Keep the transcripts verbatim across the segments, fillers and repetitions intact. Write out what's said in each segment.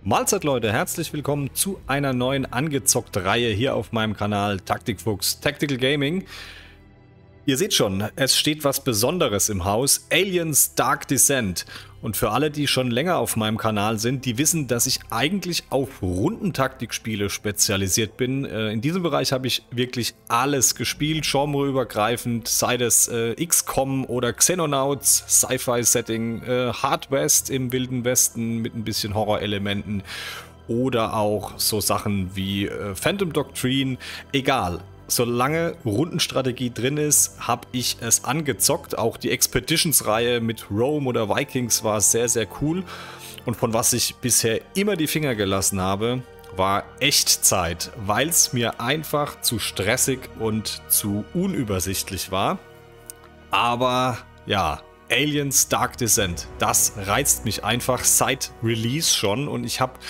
Mahlzeit Leute, herzlich willkommen zu einer neuen Angezockt-Reihe hier auf meinem Kanal Taktikfuchs Tactical Gaming. Ihr seht schon, es steht was Besonderes im Haus, Aliens Dark Descent. Und für alle, die schon länger auf meinem Kanal sind, die wissen, dass ich eigentlich auf Rundentaktikspiele spezialisiert bin. In diesem Bereich habe ich wirklich alles gespielt, genreübergreifend, sei es äh, X COM oder Xenonauts, Sci-Fi-Setting, äh, Hard West im Wilden Westen mit ein bisschen Horrorelementen oder auch so Sachen wie äh, Phantom Doctrine, egal. Solange Rundenstrategie drin ist, habe ich es angezockt. Auch die Expeditions-Reihe mit Rome oder Vikings war sehr, sehr cool. Und von was ich bisher immer die Finger gelassen habe, war Echtzeit, weil es mir einfach zu stressig und zu unübersichtlich war. Aber ja, Aliens Dark Descent, das reizt mich einfach seit Release schon. Und ich habe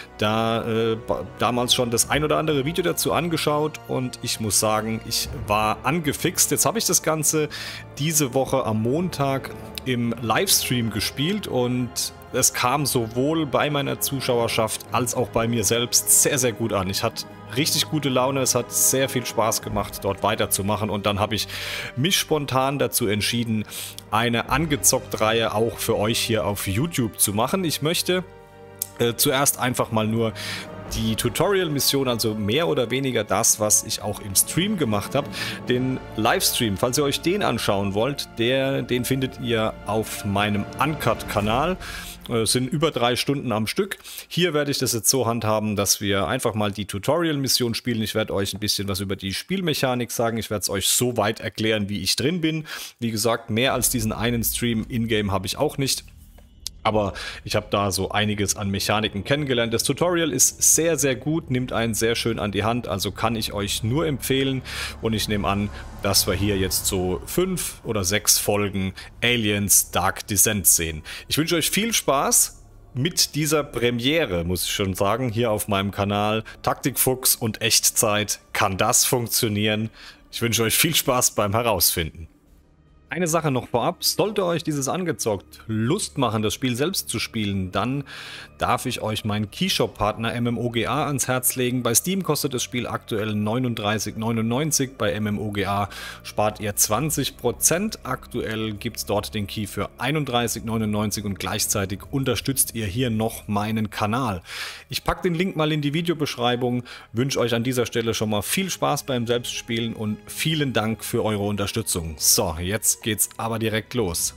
da äh, damals schon das ein oder andere Video dazu angeschaut und ich muss sagen, ich war angefixt. Jetzt habe ich das Ganze diese Woche am Montag im Livestream gespielt und es kam sowohl bei meiner Zuschauerschaft als auch bei mir selbst sehr, sehr gut an. Ich hatte richtig gute Laune, es hat sehr viel Spaß gemacht, dort weiterzumachen und dann habe ich mich spontan dazu entschieden, eine Angezockt-Reihe auch für euch hier auf YouTube zu machen. Ich möchte Äh, zuerst einfach mal nur die Tutorial-Mission, also mehr oder weniger das, was ich auch im Stream gemacht habe. Den Livestream, falls ihr euch den anschauen wollt, der, den findet ihr auf meinem Uncut-Kanal. Es sind über drei Stunden am Stück. Hier werde ich das jetzt so handhaben, dass wir einfach mal die Tutorial-Mission spielen. Ich werde euch ein bisschen was über die Spielmechanik sagen. Ich werde es euch so weit erklären, wie ich drin bin. Wie gesagt, mehr als diesen einen Stream in-game habe ich auch nicht. Aber ich habe da so einiges an Mechaniken kennengelernt. Das Tutorial ist sehr, sehr gut, nimmt einen sehr schön an die Hand, also kann ich euch nur empfehlen. Und ich nehme an, dass wir hier jetzt so fünf oder sechs Folgen Aliens Dark Descent sehen. Ich wünsche euch viel Spaß mit dieser Premiere, muss ich schon sagen, hier auf meinem Kanal Taktikfuchs und Echtzeit. Kann das funktionieren? Ich wünsche euch viel Spaß beim Herausfinden. Eine Sache noch vorab, sollte euch dieses Angezockt Lust machen, das Spiel selbst zu spielen, dann darf ich euch meinen Keyshop-Partner MMOGA ans Herz legen. Bei Steam kostet das Spiel aktuell neununddreißig neunundneunzig, bei MMOGA spart ihr zwanzig Prozent. Aktuell gibt es dort den Key für einunddreißig neunundneunzig und gleichzeitig unterstützt ihr hier noch meinen Kanal. Ich packe den Link mal in die Videobeschreibung, wünsche euch an dieser Stelle schon mal viel Spaß beim Selbstspielen und vielen Dank für eure Unterstützung. So, jetzt geht's aber direkt los.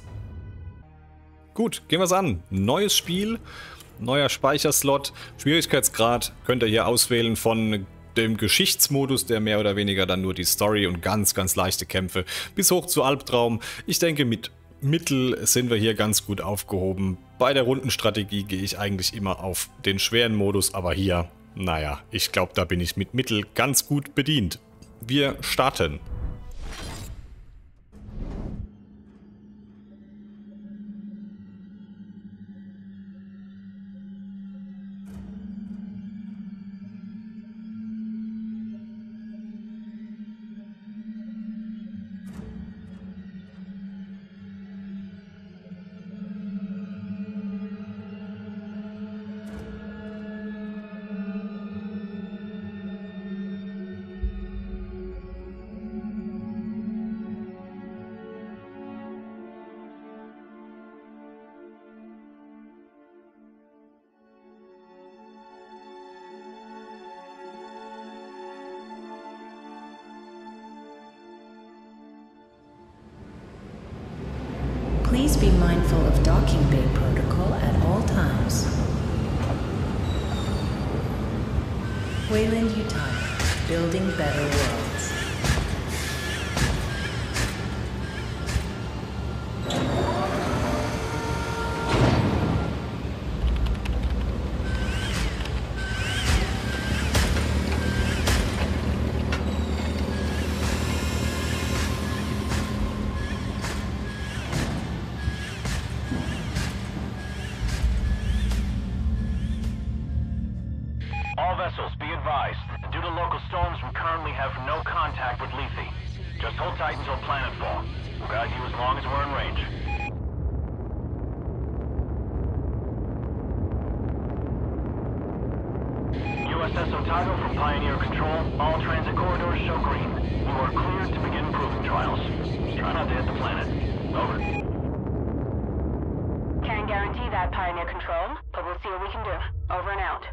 Gut, gehen wir es an. Neues Spiel, neuer Speicherslot, Schwierigkeitsgrad könnt ihr hier auswählen von dem Geschichtsmodus, der mehr oder weniger dann nur die Story und ganz, ganz leichte Kämpfe, bis hoch zu Albtraum. Ich denke, mit Mittel sind wir hier ganz gut aufgehoben. Bei der Rundenstrategie gehe ich eigentlich immer auf den schweren Modus, aber hier, naja, ich glaube, da bin ich mit Mittel ganz gut bedient. Wir starten. Please be mindful of docking bay protocol at all times. Wayland-Yutani, building better worlds. All vessels, be advised. Due to local storms, we currently have no contact with Lethe. Just hold tight until planetfall. We'll guide you as long as we're in range. U S S Otago from Pioneer Control. All transit corridors show green. You are cleared to begin proving trials. Try not to hit the planet. Over. Can't guarantee that, Pioneer Control, but we'll see what we can do. Over and out.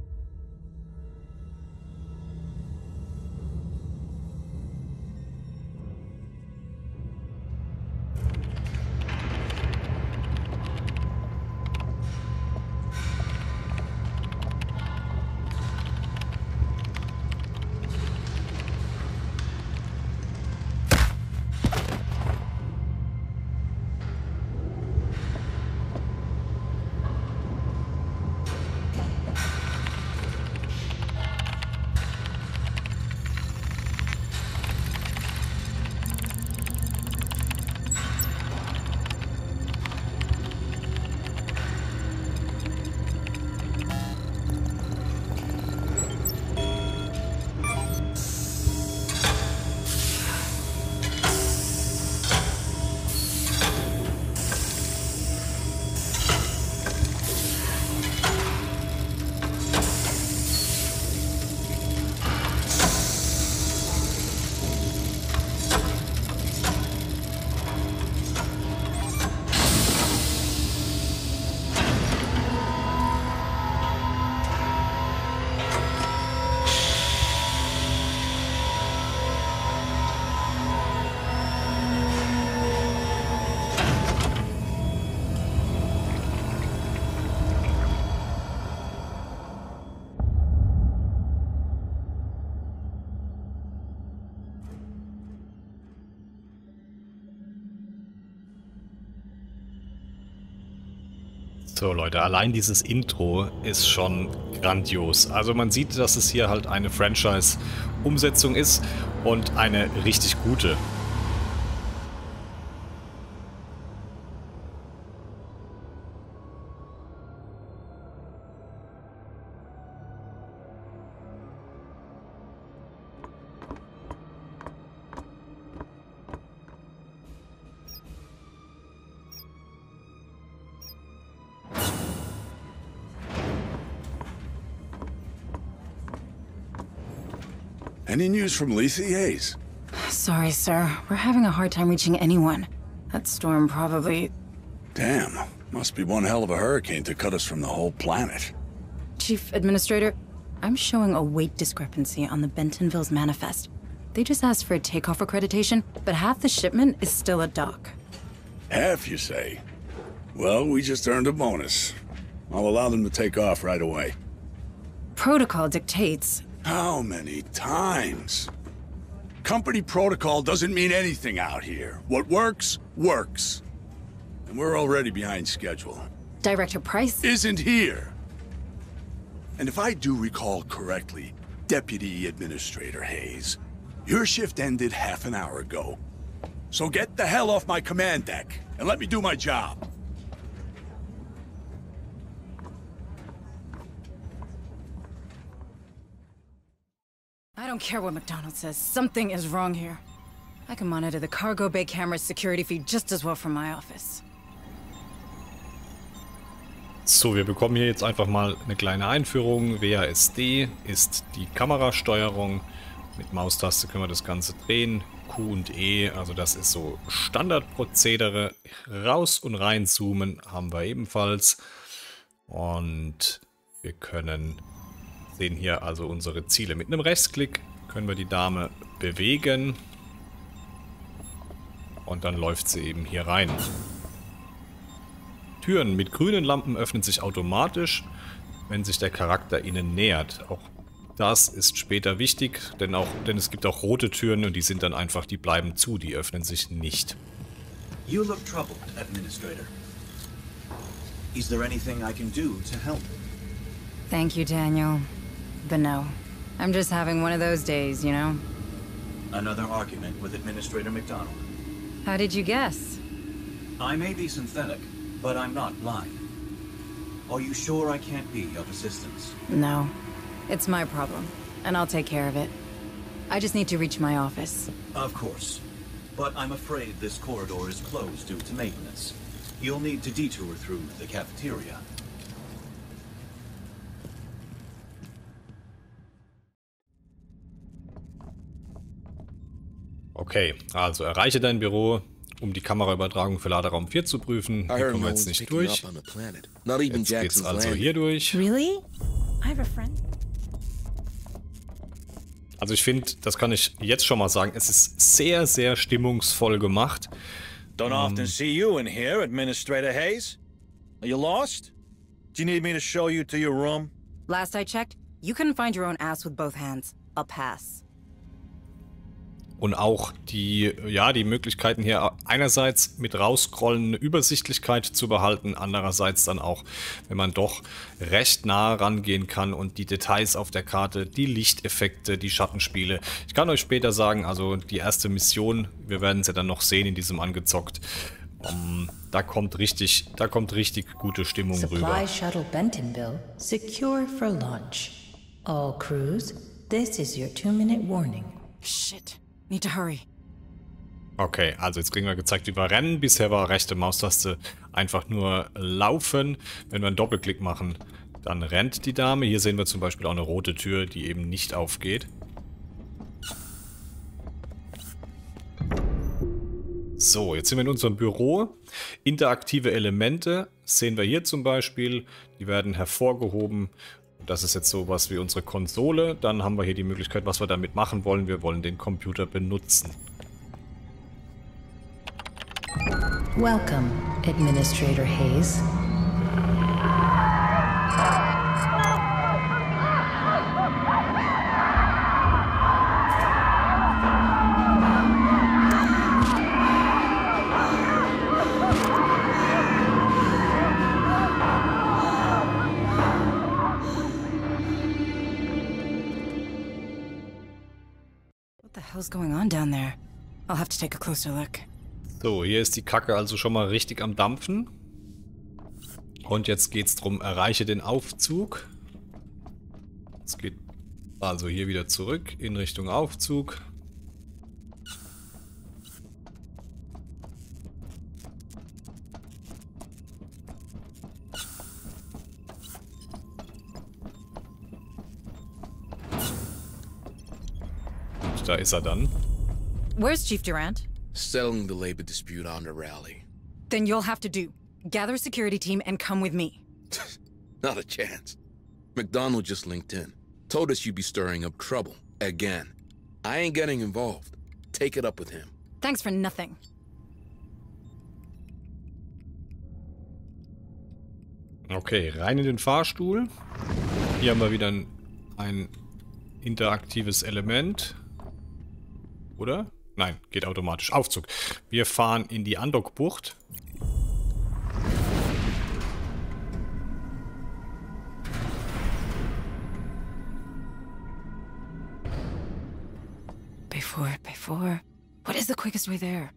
So Leute, allein dieses Intro ist schon grandios. Also man sieht, dass es hier halt eine Franchise-Umsetzung ist und eine richtig gute. Any news from Lethe, Hayes? Sorry, sir. We're having a hard time reaching anyone. That storm probably... Damn. Must be one hell of a hurricane to cut us from the whole planet. Chief Administrator, I'm showing a weight discrepancy on the Bentonville's manifest. They just asked for a takeoff accreditation, but half the shipment is still at dock. Half, you say? Well, we just earned a bonus. I'll allow them to take off right away. Protocol dictates... How many times? Company protocol doesn't mean anything out here. What works, works. And we're already behind schedule. Director Price? Isn't here. And if I do recall correctly, Deputy Administrator Hayes, your shift ended half an hour ago. So get the hell off my command deck and let me do my job. I don't care what McDonald says. Something is wrong here. I can monitor the cargo bay camera's security feed just as well from my office. So, wir bekommen hier jetzt einfach mal eine kleine Einführung. W A S D ist die Kamerasteuerung. Mit Maustaste können wir das Ganze drehen. Q und E, also das ist so Standardprozedere. Raus und rein zoomen haben wir ebenfalls. Und wir können... sehen hier also unsere Ziele. Mit einem Rechtsklick können wir die Dame bewegen und dann läuft sie eben hier rein. Türen mit grünen Lampen öffnen sich automatisch, wenn sich der Charakter ihnen nähert. Auch das ist später wichtig, denn, auch, denn es gibt auch rote Türen und die sind dann einfach, die bleiben zu, die öffnen sich nicht. You look troubled, Administrator. Is there anything I can do to help? Thank you, Daniel. But no. I'm just having one of those days, you know? Another argument with Administrator McDonald. How did you guess? I may be synthetic, but I'm not blind. Are you sure I can't be of assistance? No. It's my problem, and I'll take care of it. I just need to reach my office. Of course. But I'm afraid this corridor is closed due to maintenance. You'll need to detour through the cafeteria. Okay, also erreiche dein Büro, um die Kameraübertragung für Laderaum vier zu prüfen. Hier kommen wir jetzt nicht durch. Jetzt geht's also hier durch. Really? I have a friend. Also ich finde, das kann ich jetzt schon mal sagen, es ist sehr, sehr stimmungsvoll gemacht. Don't often see you in here, Administrator Hayes. Are you lost? Do you need me to show you to your room? Last I checked, you couldn't find your own ass with both hands. I'll pass. Und auch die, ja, die Möglichkeiten hier einerseits mit rausscrollen eine Übersichtlichkeit zu behalten, andererseits dann auch, wenn man doch recht nah rangehen kann und die Details auf der Karte, die Lichteffekte, die Schattenspiele. Ich kann euch später sagen, also die erste Mission, wir werden es ja dann noch sehen in diesem Angezockt, um, da kommt richtig, da kommt richtig gute Stimmung Supply rüber. Shuttle Bentonville secure for launch. All crews, this is your two-minute warning. Shit. Need to hurry. Okay, also jetzt kriegen wir gezeigt, wie wir rennen. Bisher war rechte Maustaste einfach nur laufen. Wenn wir einen Doppelklick machen, dann rennt die Dame. Hier sehen wir zum Beispiel auch eine rote Tür, die eben nicht aufgeht. So, jetzt sind wir in unserem Büro. Interaktive Elemente sehen wir hier zum Beispiel. Die werden hervorgehoben. Das ist jetzt sowas wie unsere Konsole. Dann haben wir hier die Möglichkeit, was wir damit machen wollen. Wir wollen den Computer benutzen. Welcome, Administrator Hayes. What the hell's going on down there? I'll have to take a closer look. So, hier ist die Kacke also schon mal richtig am Dampfen. Und jetzt geht's drum, erreiche den Aufzug. Es geht also hier wieder zurück in Richtung Aufzug. Und da ist er dann. Where's Chief Durant? Settling the labor dispute on the rally. Then you'll have to do. Gather a security team and come with me. Not a chance. McDonald just linked in. Told us you'd be stirring up trouble. Again. I ain't getting involved. Take it up with him. Thanks for nothing. Okay, rein in den Fahrstuhl. Hier haben wir wieder ein, ein interaktives Element. Oder? Nein, geht automatisch. Aufzug. Wir fahren in die Andockbucht. Before, before. What is the quickest way there?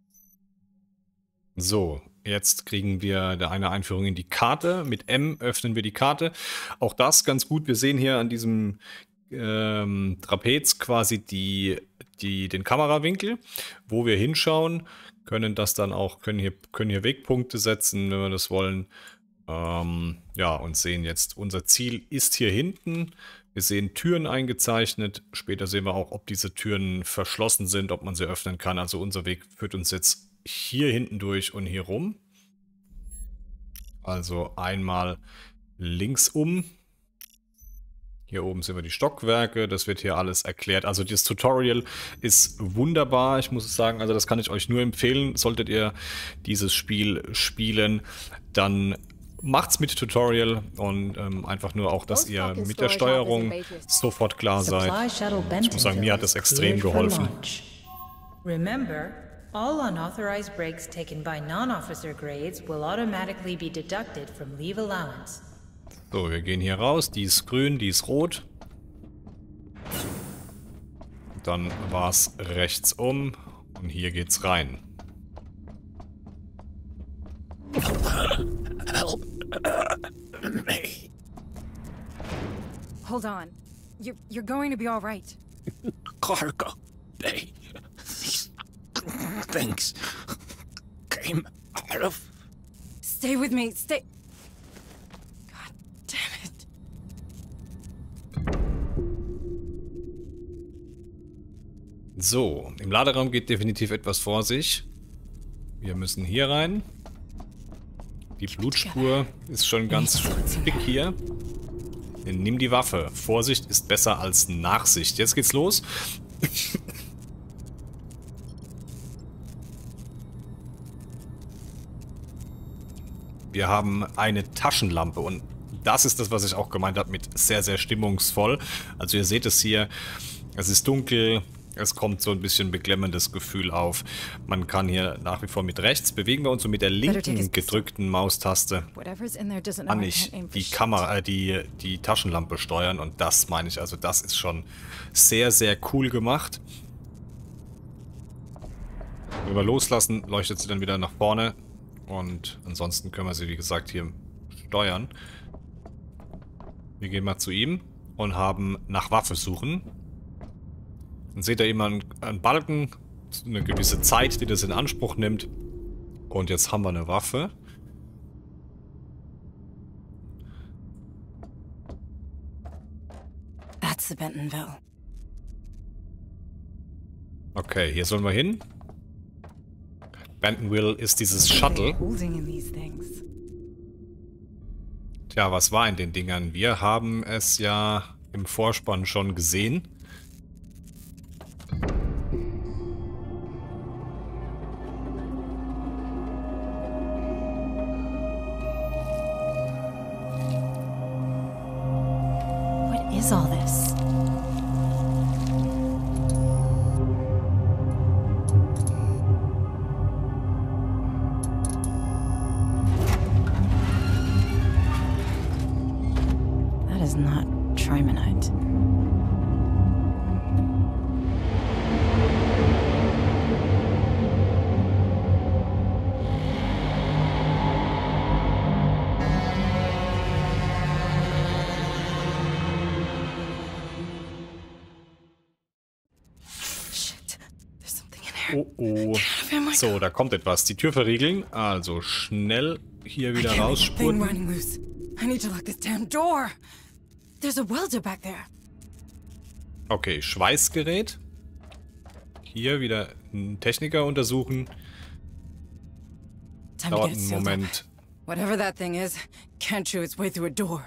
So, jetzt kriegen wir eine Einführung in die Karte. Mit M öffnen wir die Karte. Auch das ganz gut. Wir sehen hier an diesem ähm, Trapez quasi die, die, den Kamerawinkel, wo wir hinschauen. Können das dann auch, können hier, können hier Wegpunkte setzen, wenn wir das wollen. Ähm, ja, und sehen jetzt, unser Ziel ist hier hinten. Wir sehen Türen eingezeichnet. Später sehen wir auch, ob diese Türen verschlossen sind, ob man sie öffnen kann. Also unser Weg führt uns jetzt hier hinten durch und hier rum. Also einmal links um. Hier oben sehen wir die Stockwerke. Das wird hier alles erklärt. Also das Tutorial ist wunderbar. Ich muss sagen, also das kann ich euch nur empfehlen. Solltet ihr dieses Spiel spielen, dann macht's mit Tutorial und ähm, einfach nur auch, dass ihr mit der Steuerung sofort klar seid. Ich muss sagen, mir hat das extrem geholfen. Remember, all unauthorized breaks taken by non-officer grades will automatically be deducted from leave allowance. So, wir gehen hier raus. Die ist grün, die ist rot. Dann war es rechts um und hier geht's rein. Help me. Hold on. You're, you're going to be all right. Cargo bay. These things came out of... Stay with me. Stay... God damn it. So, im Laderaum geht definitiv etwas vor sich. Wir müssen hier rein. Die Blutspur ist schon ganz dick hier. Nimm die Waffe. Vorsicht ist besser als Nachsicht. Jetzt geht's los. Wir haben eine Taschenlampe und das ist das, was ich auch gemeint habe mit sehr, sehr stimmungsvoll. Also ihr seht es hier, es ist dunkel, es kommt so ein bisschen beklemmendes Gefühl auf. Man kann hier nach wie vor mit rechts bewegen wir uns und mit der linken gedrückten Maustaste kann ich die Kamera, äh, die, die Taschenlampe steuern und das meine ich, also das ist schon sehr, sehr cool gemacht. Wenn wir loslassen, leuchtet sie dann wieder nach vorne. Und ansonsten können wir sie, wie gesagt, hier steuern. Wir gehen mal zu ihm und haben nach Waffe suchen. Dann seht ihr immer einen, einen Balken, eine gewisse Zeit, die das in Anspruch nimmt. Und jetzt haben wir eine Waffe. That's the Bentonville. Okay, hier sollen wir hin. Bentonville ist dieses Shuttle. Tja, was war in den Dingern? Wir haben es ja im Vorspann schon gesehen. What is all this? Is not trimonite. Shit, there's something in here. Oh oh. So, da kommt etwas. Die Tür verriegeln. Also schnell hier wieder rausspurten. I need to lock this damn door. There's a welder back there. Okay, Schweißgerät. Hier wieder einen Techniker untersuchen. Dauert einen Moment. Whatever that thing is, can't chew its way through a door.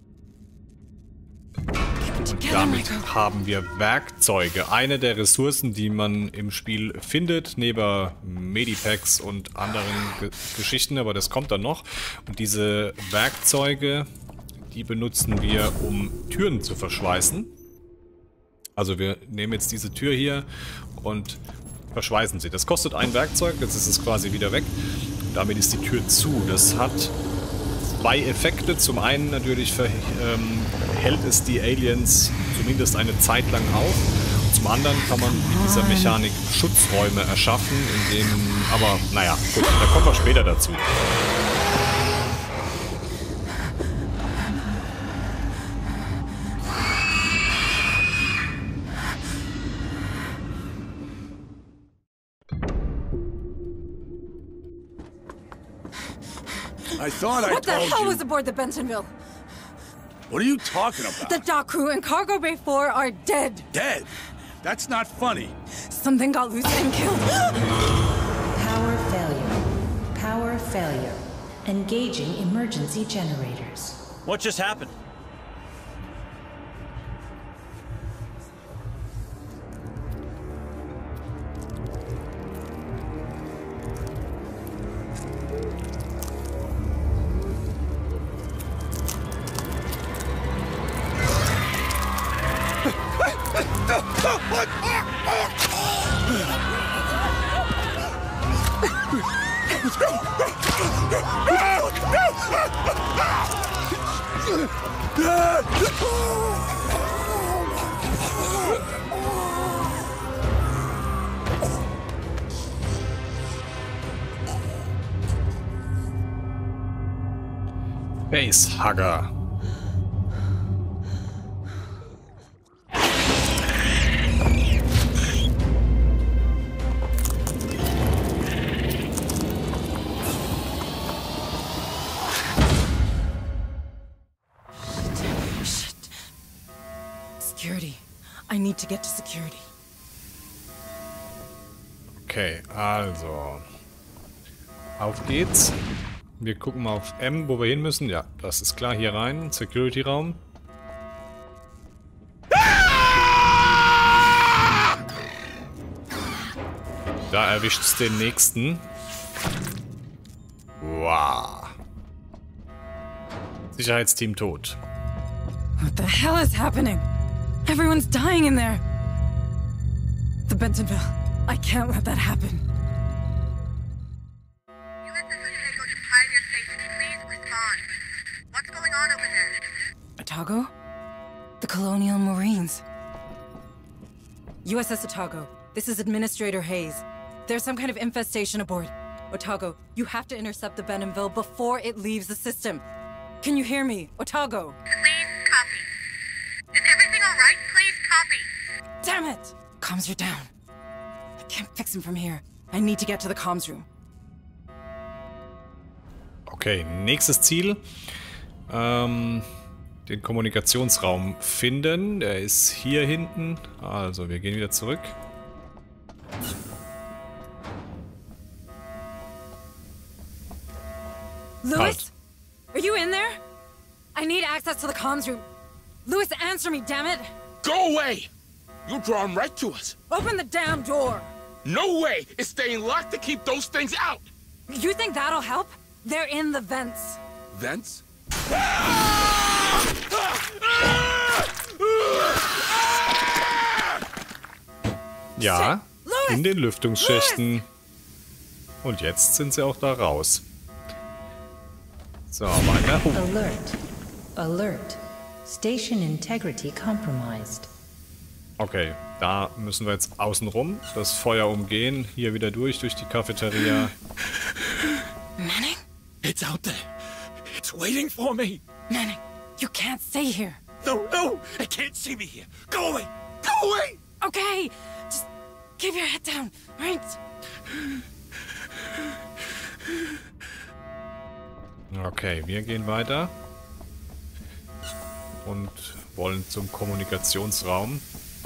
Und damit haben wir Werkzeuge. Eine der Ressourcen, die man im Spiel findet, neben Medipacks und anderen Ge Geschichten, aber das kommt dann noch. Und diese Werkzeuge, die benutzen wir, um Türen zu verschweißen. Also wir nehmen jetzt diese Tür hier und verschweißen sie. Das kostet ein Werkzeug, jetzt ist es quasi wieder weg. Damit ist die Tür zu. Das hat zwei Effekte. Zum einen natürlich ver ähm, hält es die Aliens zumindest eine Zeit lang auf. Und zum anderen kann man mit dieser Mechanik Schutzräume erschaffen, in denen... Aber naja, gut, da kommen wir später dazu. I thought I What the told hell you. was aboard the Bentonville? What are you talking about? The dock crew and Cargo Bay four are dead. Dead? That's not funny. Something got loose and killed. Power failure. Power failure. Engaging emergency generators. What just happened? Facehugger. Security. I need to get to security. Okay, also. Auf geht's. Wir gucken mal auf M, wo wir hin müssen. Ja, das ist klar. Hier rein. Security-Raum. Da erwischt es den nächsten. Wow. Sicherheitsteam tot. What the hell is happening? Everyone's dying in there. The Bentonville. I can't let that happen. What's going on over there? Otago? The Colonial Marines. U S S Otago, this is Administrator Hayes. There's some kind of infestation aboard. Otago, you have to intercept the Bentonville before it leaves the system. Can you hear me? Otago? Please copy. Is everything alright? Please copy. Damn it! Comms are down. I can't fix him from here. I need to get to the comms room. Okay, nächstes Ziel. Ähm, den Kommunikationsraum finden. Der ist hier hinten. Also, wir gehen wieder zurück. Louis? Halt. Are you in there? I need access to the comms room. Louis, answer me, damn it! Go away! You draw them right to us. Open the damn door! No way! It's staying locked to keep those things out! You think that'll help? They're in the vents. Vents? Ja, Louis! in den Lüftungsschächten. Und jetzt sind sie auch da raus. So, weiter. Oh. Alert. Alert. Station integrity compromised. Okay, da müssen wir jetzt außen rum das Feuer umgehen. Hier wieder durch, durch die Cafeteria. Manning? It's out there. It's waiting for me. Manning, you can't stay here. No, no! I can't see me here. Go away! Go away! Okay, just keep your head down, right? Okay, wir gehen weiter. Und wollen zum Kommunikationsraum.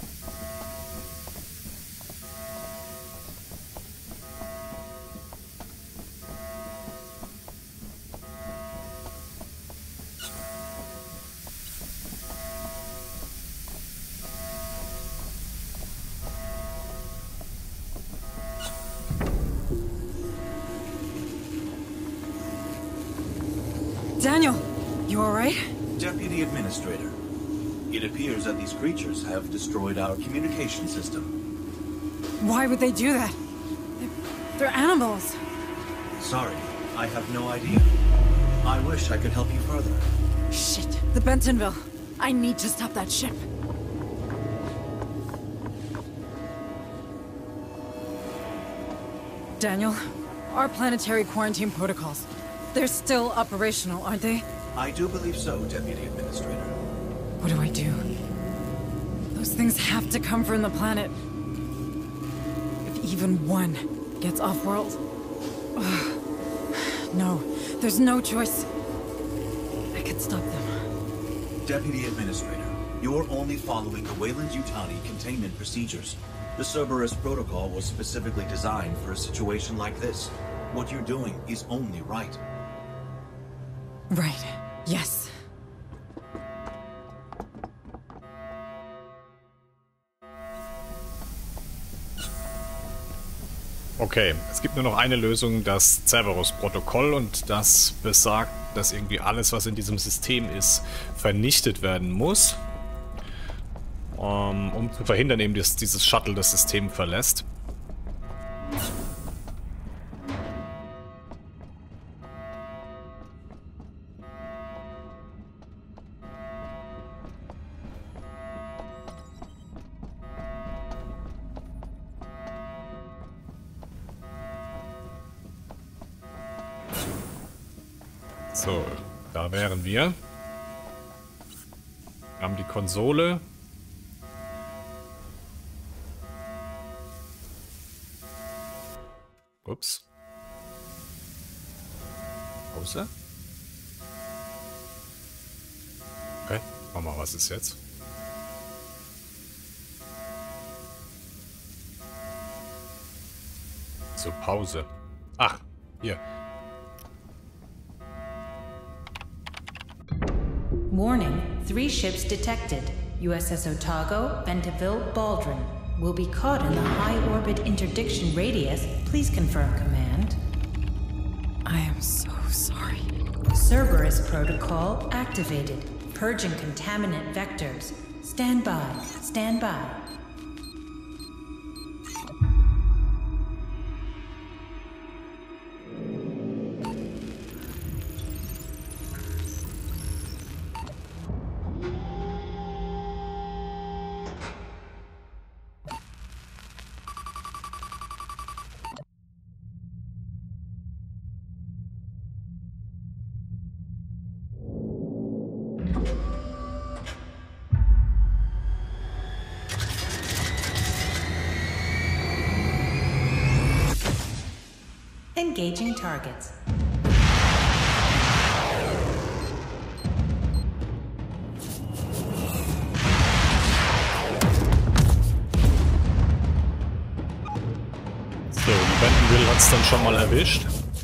Daniel, you alright? Deputy Administrator, it appears that these creatures have destroyed our communication system. Why would they do that? They're, they're animals. Sorry, I have no idea. I wish I could help you further. Shit, the Bentonville. I need to stop that ship. Daniel, our planetary quarantine protocols. They're still operational, aren't they? I do believe so, Deputy Administrator. What do I do? Those things have to come from the planet. If even one gets off-world... No, there's no choice. I can stop them. Deputy Administrator, you're only following the Weyland-Yutani containment procedures. The Cerberus protocol was specifically designed for a situation like this. What you're doing is only right. Right. Yes. Okay, es gibt nur noch eine Lösung, das Cerberus-Protokoll, und das besagt, dass irgendwie alles, was in diesem System ist, vernichtet werden muss, um, um zu verhindern, eben, dass dieses Shuttle das System verlässt. So, da wären wir. Wir haben die Konsole. Ups. Pause. Okay, schau mal, was ist jetzt? So, Pause. Ach, hier. Warning, three ships detected. U S S Otago, Bentaville, Baldwin. Will be caught in the high orbit interdiction radius. Please confirm command. I am so sorry. Cerberus protocol activated. Purging contaminant vectors. Stand by. Stand by. Engaging targets. So, die Bentonville hat es dann schon mal erwischt.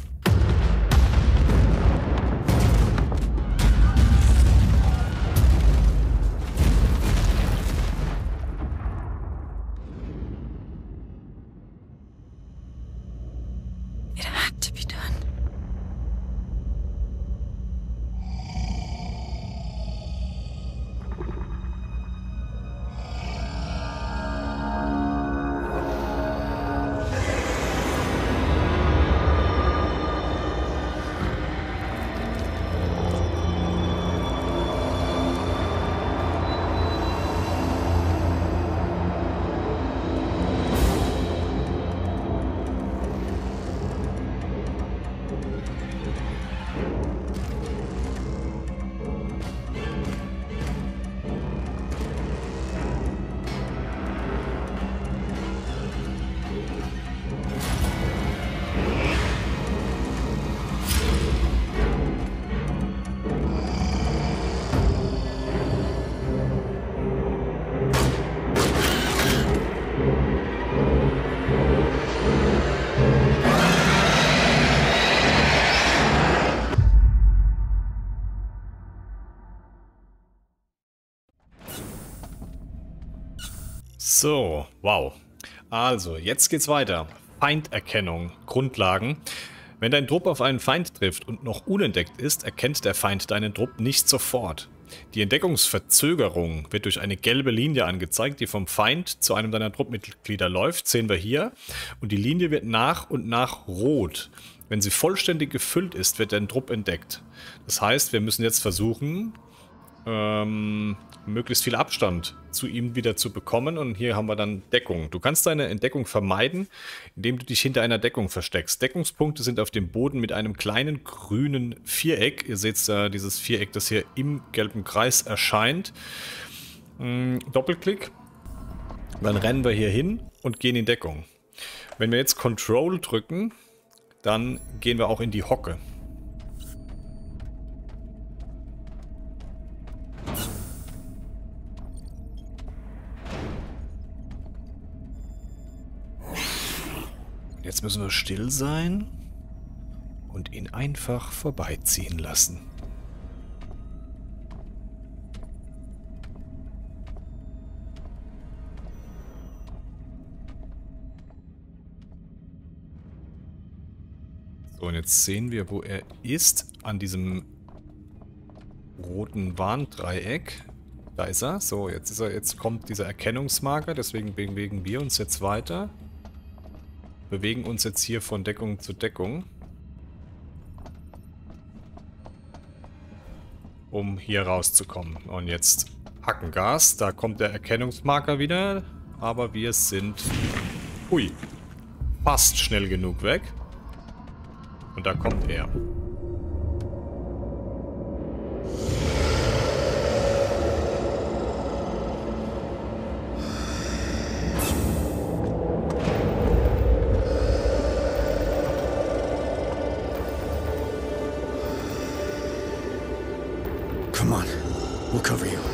So, wow. Also, jetzt geht's weiter. Feinderkennung, Grundlagen. Wenn dein Trupp auf einen Feind trifft und noch unentdeckt ist, erkennt der Feind deinen Trupp nicht sofort. Die Entdeckungsverzögerung wird durch eine gelbe Linie angezeigt, die vom Feind zu einem deiner Truppmitglieder läuft. Sehen wir hier. Und die Linie wird nach und nach rot. Wenn sie vollständig gefüllt ist, wird dein Trupp entdeckt. Das heißt, wir müssen jetzt versuchen, ähm, möglichst viel Abstand zu ihm wieder zu bekommen. Und hier haben wir dann Deckung. Du kannst deine Entdeckung vermeiden, indem du dich hinter einer Deckung versteckst. Deckungspunkte sind auf dem Boden mit einem kleinen grünen Viereck. Ihr seht äh, dieses Viereck, das hier im gelben Kreis erscheint. Ähm, Doppelklick. Dann rennen wir hier hin und gehen in Deckung. Wenn wir jetzt Control drücken, dann gehen wir auch in die Hocke. Jetzt müssen wir still sein und ihn einfach vorbeiziehen lassen. So, und jetzt sehen wir, wo er ist, an diesem roten Warndreieck. Da ist er. So, jetzt ist er, jetzt kommt dieser Erkennungsmarker, deswegen bewegen wir uns jetzt weiter. Bewegen uns jetzt hier von Deckung zu Deckung, um hier rauszukommen. Und jetzt hacken Gas, da kommt der Erkennungsmarker wieder, aber wir sind, ui, fast schnell genug weg. Und da kommt er. Come on, we'll cover you.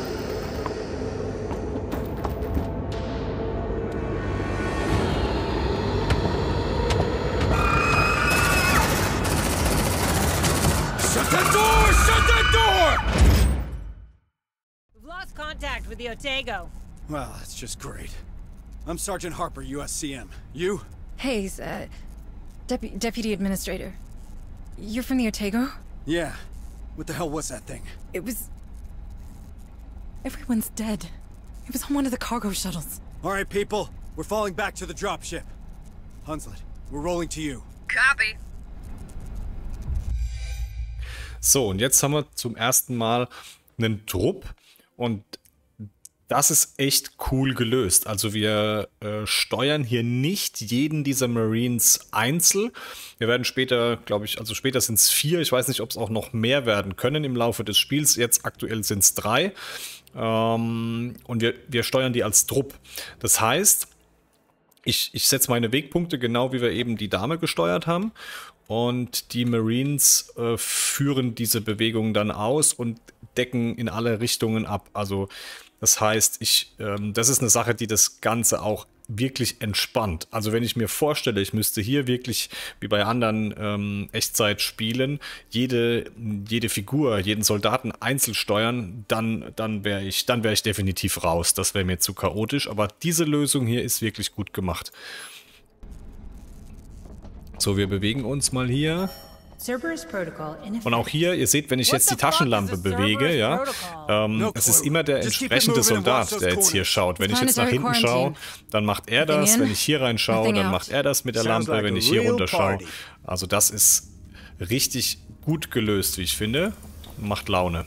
lost contact with the Otago. Well, that's just great. I'm Sergeant Harper, U S C M. You? Hayes, uh, Depu Deputy Administrator. You're from the Otago? Yeah. What the hell was that thing? It was... Everyone's dead. It was on one of the cargo shuttles. All right, people. We're falling back to the dropship. Hunslet, we're rolling to you. Copy. So, und jetzt haben wir zum ersten Mal einen Trupp und das ist echt cool gelöst. Also wir äh, steuern hier nicht jeden dieser Marines einzeln. Wir werden später, glaube ich, also später sind es vier. Ich weiß nicht, ob es auch noch mehr werden können im Laufe des Spiels. Jetzt aktuell sind es drei. Ähm, und wir, wir steuern die als Trupp. Das heißt, ich, ich setze meine Wegpunkte genau, wie wir eben die Dame gesteuert haben. Und die Marines äh, führen diese Bewegungen dann aus und decken in alle Richtungen ab. Also das heißt, ich, ähm, das ist eine Sache, die das Ganze auch wirklich entspannt. Also wenn ich mir vorstelle, ich müsste hier wirklich, wie bei anderen ähm, Echtzeitspielen, jede, jede Figur, jeden Soldaten einzeln steuern, dann, dann wäre ich, dann wäre ich definitiv raus. Das wäre mir zu chaotisch. Aber diese Lösung hier ist wirklich gut gemacht. So, wir bewegen uns mal hier. Und auch hier, ihr seht, wenn ich jetzt die Taschenlampe bewege, ja, ähm, es ist immer der entsprechende Soldat, der jetzt hier schaut. Wenn ich jetzt nach hinten schaue, dann macht er das. Wenn ich hier reinschaue, dann macht er das mit der Lampe. Wenn ich hier runter schaue. Also das ist richtig gut gelöst, wie ich finde. Macht Laune.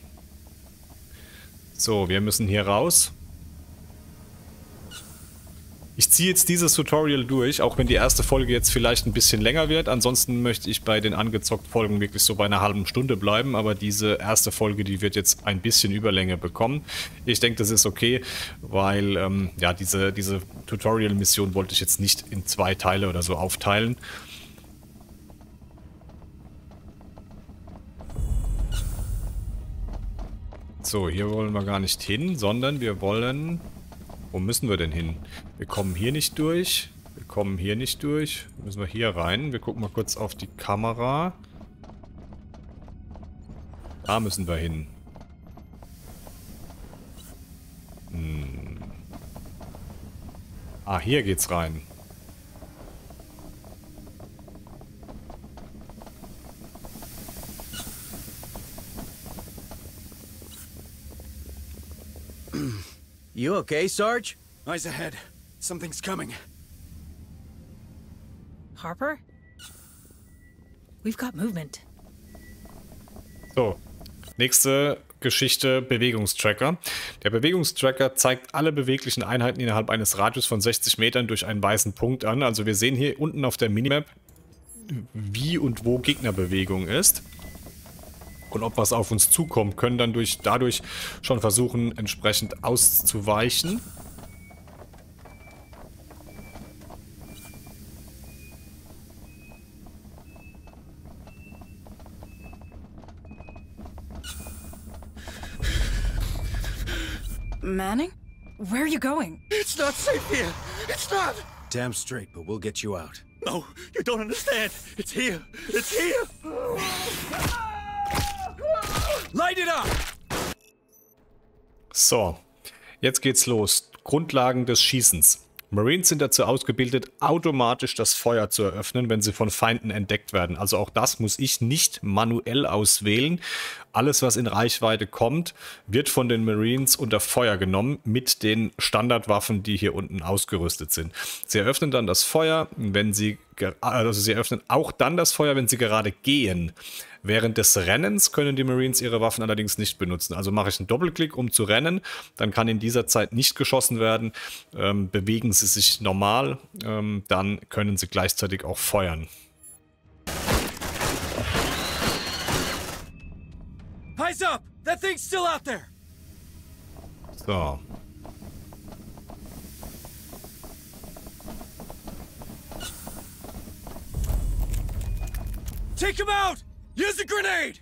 So, wir müssen hier raus. Ich ziehe jetzt dieses Tutorial durch, auch wenn die erste Folge jetzt vielleicht ein bisschen länger wird. Ansonsten möchte ich bei den angezockt Folgen wirklich so bei einer halben Stunde bleiben. Aber diese erste Folge, die wird jetzt ein bisschen Überlänge bekommen. Ich denke, das ist okay, weil ähm, ja, diese, diese Tutorial-Mission wollte ich jetzt nicht in zwei Teile oder so aufteilen. So, hier wollen wir gar nicht hin, sondern wir wollen... Wo müssen wir denn hin? Wir kommen hier nicht durch. Wir kommen hier nicht durch. Müssen wir hier rein. Wir gucken mal kurz auf die Kamera. Da müssen wir hin. Hm. Ah, hier geht's rein. You okay, Sarge? Eyes ahead. Something's coming. Harper? We've got movement. So, nächste Geschichte, Bewegungstracker. Der Bewegungstracker zeigt alle beweglichen Einheiten innerhalb eines Radius von sechzig Metern durch einen weißen Punkt an. Also wir sehen hier unten auf der Minimap, wie und wo Gegnerbewegung ist. Und ob was auf uns zukommt, können dann durch, dadurch schon versuchen, entsprechend auszuweichen. Manning? Where are you going? It's not safe here. It's not. Damn straight, but we'll get you out. No, you don't understand. It's here. It's here. Light it up! So, jetzt geht's los. Grundlagen des Schießens. Marines sind dazu ausgebildet, automatisch das Feuer zu eröffnen, wenn sie von Feinden entdeckt werden. Also auch das muss ich nicht manuell auswählen. Alles, was in Reichweite kommt, wird von den Marines unter Feuer genommen mit den Standardwaffen, die hier unten ausgerüstet sind. Sie eröffnen dann das Feuer, wenn sie, also sie eröffnen auch dann das Feuer, wenn sie gerade gehen. Während des Rennens können die Marines ihre Waffen allerdings nicht benutzen. Also mache ich einen Doppelklick, um zu rennen. Dann kann in dieser Zeit nicht geschossen werden. Ähm, bewegen sie sich normal, ähm, dann können sie gleichzeitig auch feuern. Eyes up! That thing's still out there! So. Take him out! Use a grenade!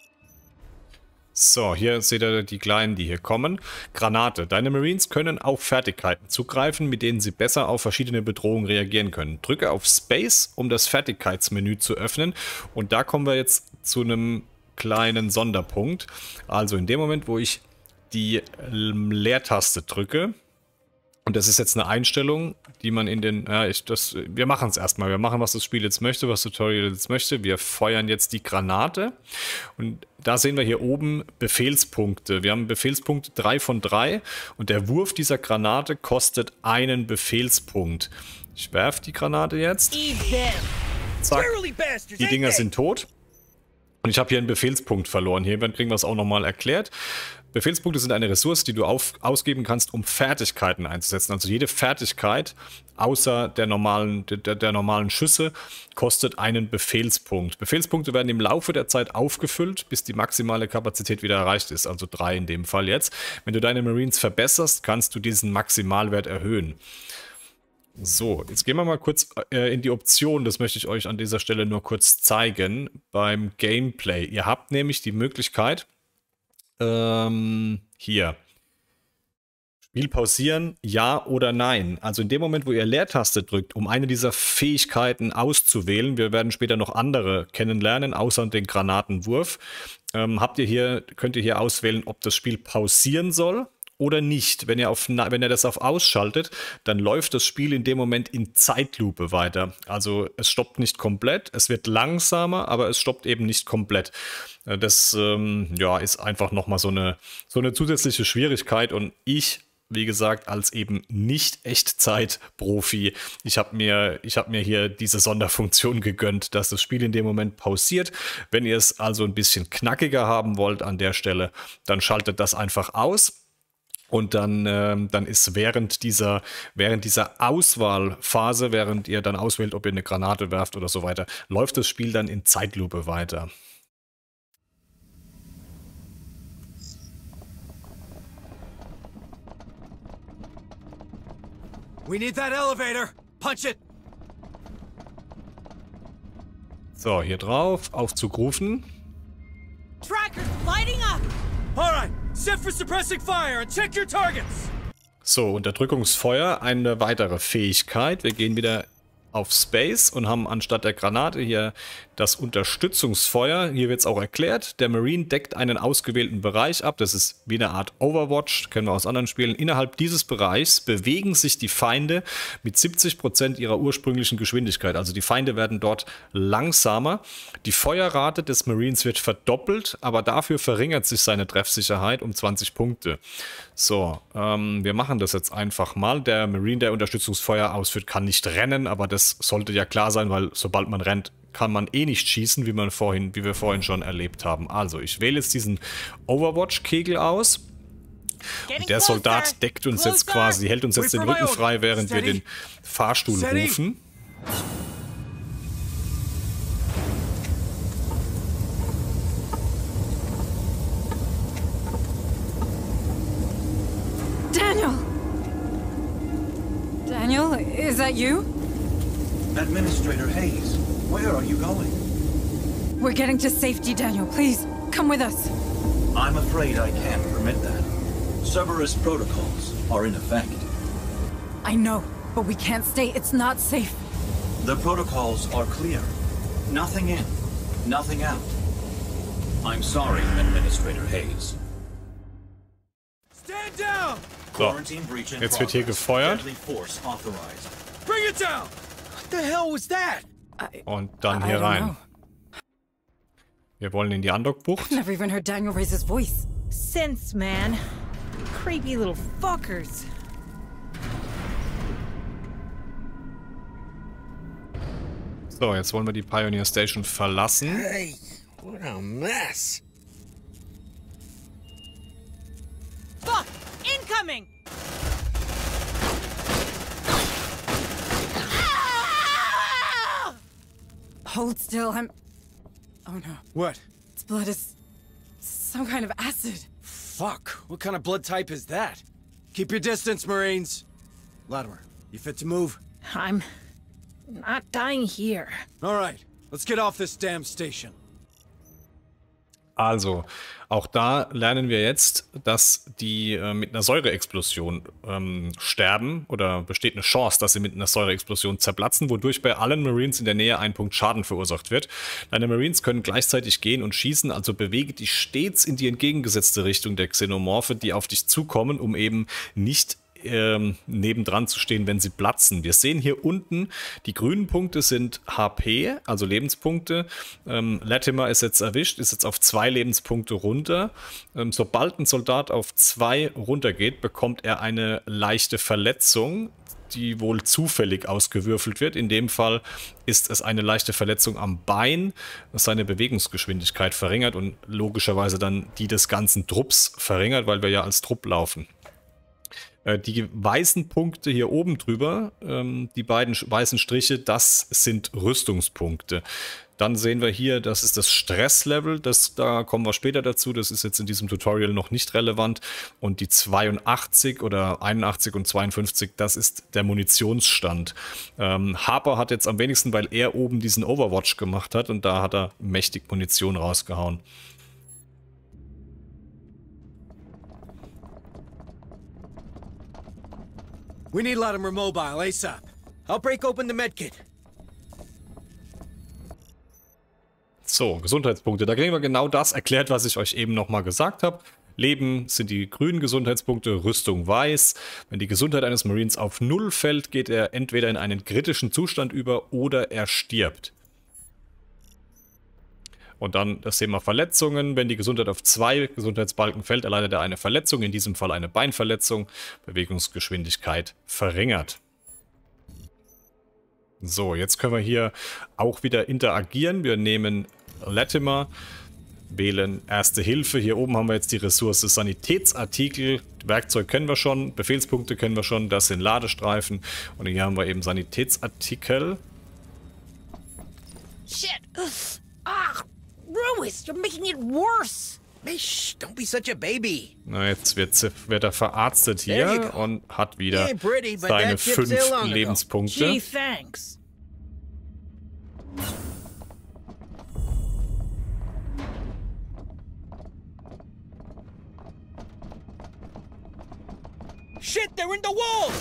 So, hier seht ihr die Kleinen, die hier kommen. Granate. Deine Marines können auf Fertigkeiten zugreifen, mit denen sie besser auf verschiedene Bedrohungen reagieren können. Drücke auf Space, um das Fertigkeitsmenü zu öffnen. Und da kommen wir jetzt zu einem kleinen Sonderpunkt. Also in dem Moment, wo ich die Leertaste drücke. Und das ist jetzt eine Einstellung, die man in den... Ja, ich, das, wir machen es erstmal. Wir machen, was das Spiel jetzt möchte, was das Tutorial jetzt möchte. Wir feuern jetzt die Granate. Und da sehen wir hier oben Befehlspunkte. Wir haben Befehlspunkte drei von drei. Und der Wurf dieser Granate kostet einen Befehlspunkt. Ich werfe die Granate jetzt. Zack. Die Dinger sind tot. Und ich habe hier einen Befehlspunkt verloren. Hier kriegen wir es auch nochmal erklärt. Befehlspunkte sind eine Ressource, die du auf, ausgeben kannst, um Fertigkeiten einzusetzen. Also jede Fertigkeit, außer der normalen, der, der normalen Schüsse, kostet einen Befehlspunkt. Befehlspunkte werden im Laufe der Zeit aufgefüllt, bis die maximale Kapazität wieder erreicht ist. Also drei in dem Fall jetzt. Wenn du deine Marines verbesserst, kannst du diesen Maximalwert erhöhen. So, jetzt gehen wir mal kurz äh, in die Option. Das möchte ich euch an dieser Stelle nur kurz zeigen. Beim Gameplay. Ihr habt nämlich die Möglichkeit, Ähm, hier. Spiel pausieren, ja oder nein. Also in dem Moment, wo ihr Leertaste drückt, um eine dieser Fähigkeiten auszuwählen, wir werden später noch andere kennenlernen, außer den Granatenwurf, ähm, habt ihr hier, könnt ihr hier auswählen, ob das Spiel pausieren soll oder nicht. Wenn ihr, auf, wenn ihr das auf ausschaltet, dann läuft das Spiel in dem Moment in Zeitlupe weiter. Also es stoppt nicht komplett, es wird langsamer, aber es stoppt eben nicht komplett. Das ähm, ja, ist einfach nochmal so eine, so eine zusätzliche Schwierigkeit und ich, wie gesagt, als eben nicht Echtzeit-Profi, ich habe mir, ich hab mir hier diese Sonderfunktion gegönnt, dass das Spiel in dem Moment pausiert. Wenn ihr es also ein bisschen knackiger haben wollt an der Stelle, dann schaltet das einfach aus. Und dann, ähm, dann ist während dieser, während dieser Auswahlphase, während ihr dann auswählt, ob ihr eine Granate werft oder so weiter, läuft das Spiel dann in Zeitlupe weiter. We need that elevator. Punch it. So, hier drauf, Aufzug rufen. Trackers lighting up. All right, set for suppressing fire and check your targets. So, Unterdrückungsfeuer, eine weitere Fähigkeit. Wir gehen wieder auf Space und haben anstatt der Granate hier das Unterstützungsfeuer. Hier wird es auch erklärt. Der Marine deckt einen ausgewählten Bereich ab. Das ist wie eine Art Overwatch, kennen wir aus anderen Spielen. Innerhalb dieses Bereichs bewegen sich die Feinde mit siebzig Prozent ihrer ursprünglichen Geschwindigkeit. Also die Feinde werden dort langsamer. Die Feuerrate des Marines wird verdoppelt, aber dafür verringert sich seine Treffsicherheit um zwanzig Punkte. So, ähm, wir machen das jetzt einfach mal. Der Marine, der Unterstützungsfeuer ausführt, kann nicht rennen, aber das sollte ja klar sein, weil sobald man rennt, kann man eh nicht schießen, wie, man vorhin, wie wir vorhin schon erlebt haben. Also, ich wähle jetzt diesen Overwatch-Kegel aus. Und der Soldat deckt uns jetzt quasi, hält uns jetzt den Rücken frei, während wir den Fahrstuhl rufen. Daniel! Daniel, is that you? Administrator Hayes, where are you going? We're getting to safety, Daniel. Please, come with us. I'm afraid I can't permit that. Cerberus protocols are in effect. I know, but we can't stay. It's not safe. The protocols are clear. Nothing in, nothing out. I'm sorry, Administrator Hayes. Stand down! So, jetzt wird hier gefeuert. Bring it down! What the hell was that? Und dann hier rein. Wir wollen in die Andockbucht. I've never even heard Daniel raise his voice. Sense, man. Creepy little fuckers. So, jetzt wollen wir die Pioneer Station verlassen. Hey, what a mess. Fuck! Incoming! Hold still, I'm... Oh no. What? Its blood is... some kind of acid. Fuck, what kind of blood type is that? Keep your distance, Marines. Latimer, you fit to move? I'm... not dying here. All right, let's get off this damn station. Also, auch da lernen wir jetzt, dass die äh, mit einer Säureexplosion ähm, sterben oder besteht eine Chance, dass sie mit einer Säureexplosion zerplatzen, wodurch bei allen Marines in der Nähe ein Punkt Schaden verursacht wird. Deine Marines können gleichzeitig gehen und schießen, also bewege dich stets in die entgegengesetzte Richtung der Xenomorphe, die auf dich zukommen, um eben nicht Ähm, nebendran zu stehen, wenn sie platzen. Wir sehen hier unten, die grünen Punkte sind H P, also Lebenspunkte. Ähm, Latimer ist jetzt erwischt, ist jetzt auf zwei Lebenspunkte runter. Ähm, sobald ein Soldat auf zwei runtergeht, bekommt er eine leichte Verletzung, die wohl zufällig ausgewürfelt wird. In dem Fall ist es eine leichte Verletzung am Bein, das seine Bewegungsgeschwindigkeit verringert und logischerweise dann die des ganzen Trupps verringert, weil wir ja als Trupp laufen. Die weißen Punkte hier oben drüber, ähm, die beiden weißen Striche, das sind Rüstungspunkte. Dann sehen wir hier, das ist das Stresslevel, das, da kommen wir später dazu, das ist jetzt in diesem Tutorial noch nicht relevant. Und die zweiundachtzig oder einundachtzig und zweiundfünfzig, das ist der Munitionsstand. Ähm, Harper hat jetzt am wenigsten, weil er oben diesen Overwatch gemacht hat und da hat er mächtig Munition rausgehauen. We need Latimer mobile ASAP. I'll break open the medkit. So, Gesundheitspunkte. Da kriegen wir genau das erklärt, was ich euch eben nochmal gesagt habe. Leben sind die grünen Gesundheitspunkte, Rüstung weiß. Wenn die Gesundheit eines Marines auf null fällt, geht er entweder in einen kritischen Zustand über oder er stirbt. Und dann das Thema Verletzungen. Wenn die Gesundheit auf zwei Gesundheitsbalken fällt, erleidet er eine Verletzung, in diesem Fall eine Beinverletzung, Bewegungsgeschwindigkeit verringert. So, jetzt können wir hier auch wieder interagieren. Wir nehmen Latimer, wählen Erste Hilfe. Hier oben haben wir jetzt die Ressource Sanitätsartikel. Werkzeug kennen wir schon, Befehlspunkte kennen wir schon, das sind Ladestreifen. Und hier haben wir eben Sanitätsartikel. Shit! Ah! Ruiz, you're making it worse. Shh, don't be such a baby. Na, jetzt wird, wird er verarztet hier und hat wieder pretty, seine fünf Lebenspunkte. Gee, thanks. Shit, they're in the wall.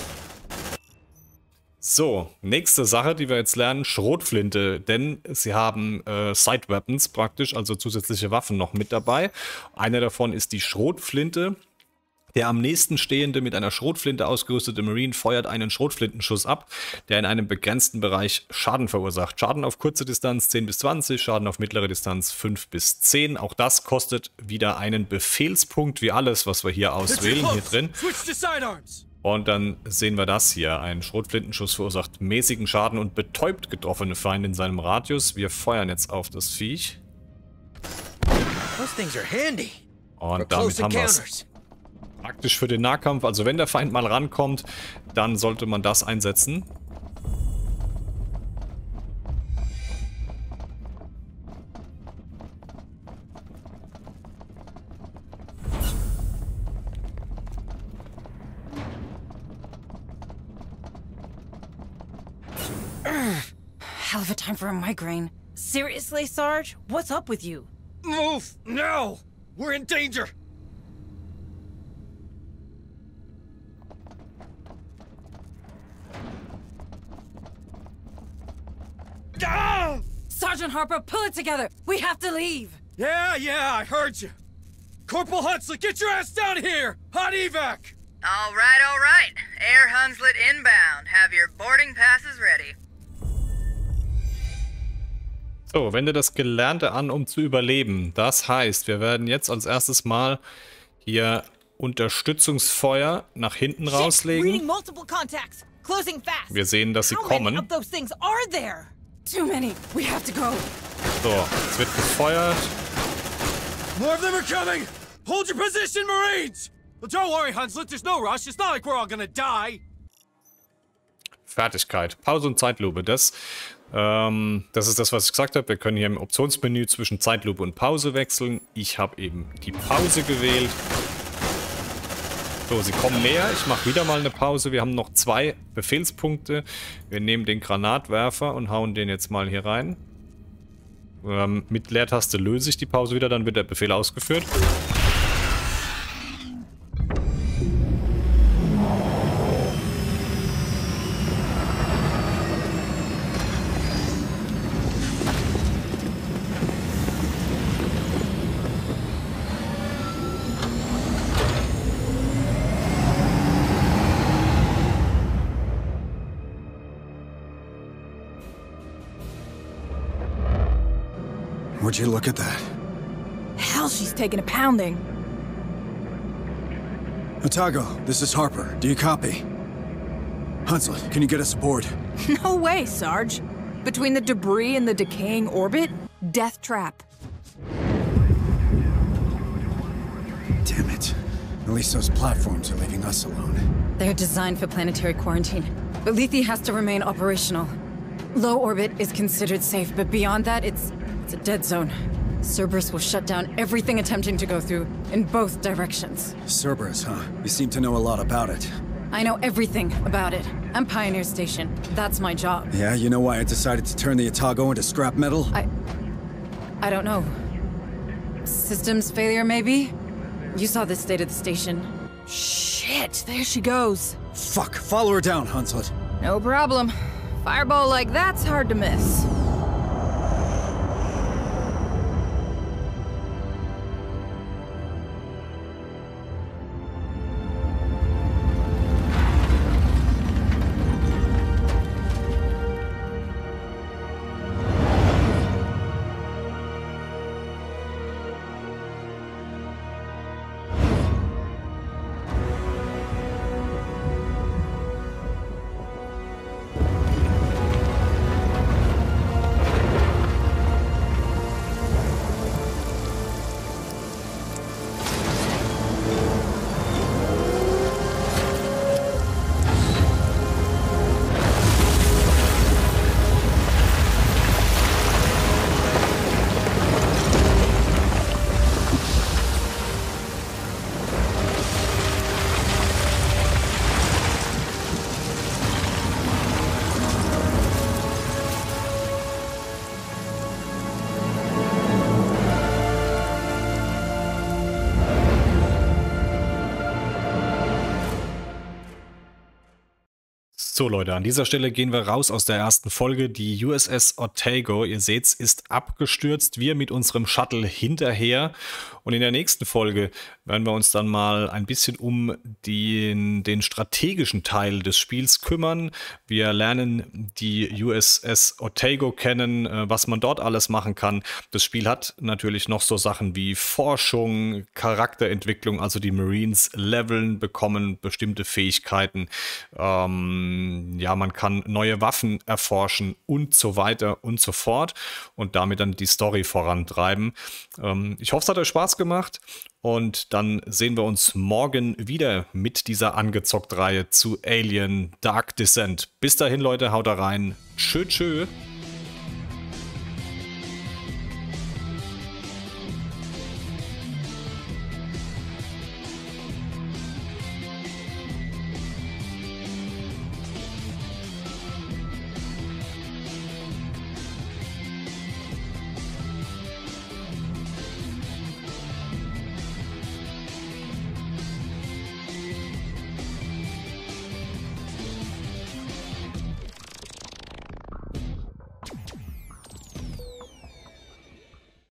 So, nächste Sache, die wir jetzt lernen, Schrotflinte, denn sie haben äh, Side Weapons praktisch, also zusätzliche Waffen noch mit dabei. Eine davon ist die Schrotflinte. Der am nächsten stehende mit einer Schrotflinte ausgerüstete Marine feuert einen Schrotflintenschuss ab, der in einem begrenzten Bereich Schaden verursacht. Schaden auf kurze Distanz zehn bis zwanzig, Schaden auf mittlere Distanz fünf bis zehn. Auch das kostet wieder einen Befehlspunkt, wie alles, was wir hier auswählen, hier drin. Und dann sehen wir das hier. Ein Schrotflintenschuss verursacht mäßigen Schaden und betäubt getroffene Feinde in seinem Radius. Wir feuern jetzt auf das Viech. Und damit haben wir es. Praktisch für den Nahkampf. Also wenn der Feind mal rankommt, dann sollte man das einsetzen. Hell of a time for a migraine. Seriously, Sarge? What's up with you? Move! Now! We're in danger! Ah! Sergeant Harper, pull it together! We have to leave! Yeah, yeah, I heard you. Corporal Hunslet, get your ass down here! Hot evac! All right, all right. Air Hunslet inbound. Have your boarding passes ready. So, wende das Gelernte an, um zu überleben. Das heißt, wir werden jetzt als erstes mal hier Unterstützungsfeuer nach hinten rauslegen. Wir sehen, dass sie kommen. Too many. We have to go. So, es wird gefeuert. More of them are coming! Hold your position, Marines! Well, don't worry, Hunslet, there's no rush. It's not like we're all gonna die. Fertigkeit. Pause und Zeitlupe. Das, ähm, das ist das, was ich gesagt habe. Wir können hier im Optionsmenü zwischen Zeitlupe und Pause wechseln. Ich habe eben die Pause gewählt. So, sie kommen näher. Ich mache wieder mal eine Pause. Wir haben noch zwei Befehlspunkte. Wir nehmen den Granatwerfer und hauen den jetzt mal hier rein. Ähm, mit Leertaste löse ich die Pause wieder, dann wird der Befehl ausgeführt. Would you look at that? Hell, she's taking a pounding. Otago, this is Harper. Do you copy? Hunslet, can you get us aboard? No way, Sarge. Between the debris and the decaying orbit, death trap. Damn it. At least those platforms are leaving us alone. They're designed for planetary quarantine, but Lethe has to remain operational. Low orbit is considered safe, but beyond that, it's... it's a dead zone. Cerberus will shut down everything attempting to go through, in both directions. Cerberus, huh? You seem to know a lot about it. I know everything about it. I'm Pioneer Station. That's my job. Yeah, you know why I decided to turn the Otago into scrap metal? I... I don't know. Systems failure, maybe? You saw the state of the station. Shit, there she goes. Fuck, follow her down, Hunslet. No problem. Fireball like that's hard to miss. So Leute, an dieser Stelle gehen wir raus aus der ersten Folge. Die U S S Otago, ihr seht's, ist abgestürzt. Wir mit unserem Shuttle hinterher. Und in der nächsten Folge werden wir uns dann mal ein bisschen um den, den strategischen Teil des Spiels kümmern. Wir lernen die U S S Otago kennen, was man dort alles machen kann. Das Spiel hat natürlich noch so Sachen wie Forschung, Charakterentwicklung, also die Marines leveln, bekommen bestimmte Fähigkeiten. Ähm, ja, man kann neue Waffen erforschen und so weiter und so fort und damit dann die Story vorantreiben. Ähm, ich hoffe, es hat euch Spaß gemacht und dann sehen wir uns morgen wieder mit dieser Angezockt-Reihe zu Alien Dark Descent. Bis dahin, Leute, haut da rein. Tschö, tschö.